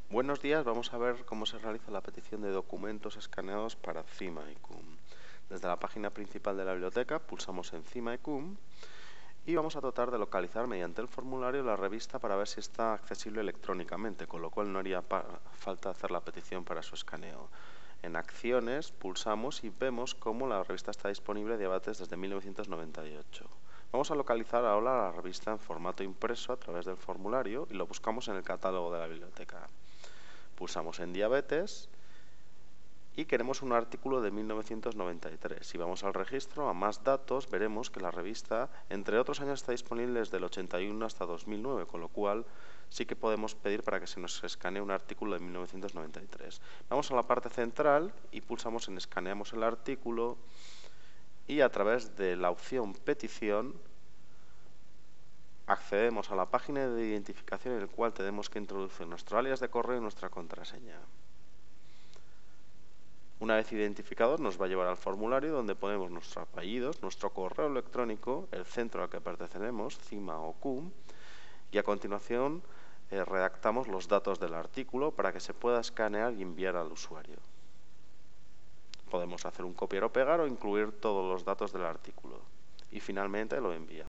Buenos días, vamos a ver cómo se realiza la petición de documentos escaneados para CIMA y CUM. Desde la página principal de la biblioteca pulsamos en CIMA y CUM y vamos a tratar de localizar mediante el formulario la revista para ver si está accesible electrónicamente, con lo cual no haría falta hacer la petición para su escaneo. En Acciones pulsamos y vemos cómo la revista está disponible de Debates desde 1998. Vamos a localizar ahora la revista en formato impreso a través del formulario y lo buscamos en el catálogo de la biblioteca. Pulsamos en Diabetes y queremos un artículo de 1993. Si vamos al registro, a más datos, veremos que la revista, entre otros años, está disponible desde el 81 hasta 2009, con lo cual sí que podemos pedir para que se nos escanee un artículo de 1993. Vamos a la parte central y pulsamos en Escaneamos el artículo y a través de la opción Petición accedemos a la página de identificación en la cual tenemos que introducir nuestro alias de correo y nuestra contraseña. Una vez identificados nos va a llevar al formulario donde ponemos nuestros apellidos, nuestro correo electrónico, el centro al que pertenecemos, CIMA o CUM, y a continuación redactamos los datos del artículo para que se pueda escanear y enviar al usuario. Podemos hacer un copiar o pegar o incluir todos los datos del artículo y finalmente lo enviamos.